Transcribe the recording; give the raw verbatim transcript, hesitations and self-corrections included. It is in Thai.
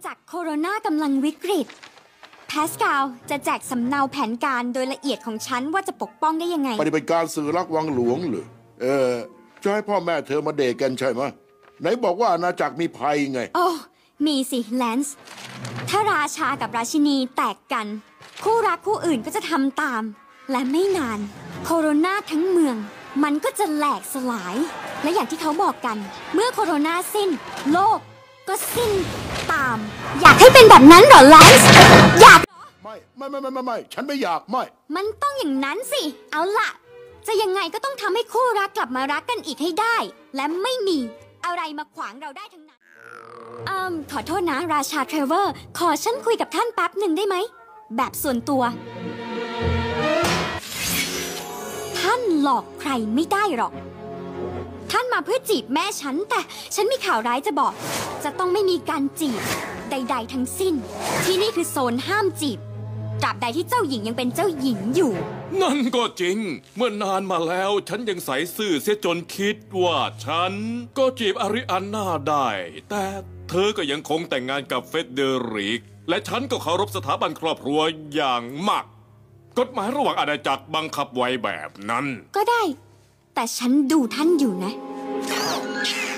จักรโคโรนากำลังวิกฤตพาสคาลจะแจกสำเนาแผนการโดยละเอียดของฉันว่าจะปกป้องได้ยังไงปฏิบัติการสื่อรักวังหลวงหรือเออจะให้พ่อแม่เธอมาเดทกันใช่ไหมไหนบอกว่าอาณาจักรมีภัยไงโอ้มีสิแลนซ์ถ้าราชากับราชินีแตกกันคู่รักคู่อื่นก็จะทำตามและไม่นานโคโรนาทั้งเมืองมันก็จะแหลกสลายและอย่างที่เขาบอกกันเมื่อโคโรนาสิ้นโลกก็สิ้นตามอยากให้เป็นแบบนั้นเหรอแลนซ์อยากไม่ไม่ไม่ไม่ไม่ไม่ฉันไม่อยากไม่มันต้องอย่างนั้นสิเอาล่ะจะยังไงก็ต้องทำให้คู่รักกลับมารักกันอีกให้ได้และไม่มีอะไรมาขวางเราได้ทั้งนั้นอืมขอโทษนะราชาเทรเวอร์ขอฉันคุยกับท่านแป๊บหนึ่งได้ไหมแบบส่วนตัวท่านหลอกใครไม่ได้หรอกท่านมาเพื่อจีบแม่ฉันแต่ฉันมีข่าวร้ายจะบอกจะต้องไม่มีการจีบใดๆทั้งสิ้นที่นี่คือโซนห้ามจีบตราบใดที่เจ้าหญิงยังเป็นเจ้าหญิงอยู่นั่นก็จริงเมื่อนานมาแล้วฉันยังใส่ซื่อเสียจนคิดว่าฉันก็จีบอาริอันนาได้แต่เธอก็ยังคงแต่งงานกับเฟเดริกและฉันก็เคารพสถาบันครอบครัวอย่างมากกฎหมายระหว่างอาณาจักรบังคับไว้แบบนั้นก็ได้แต่ฉันดูท่านอยู่นะ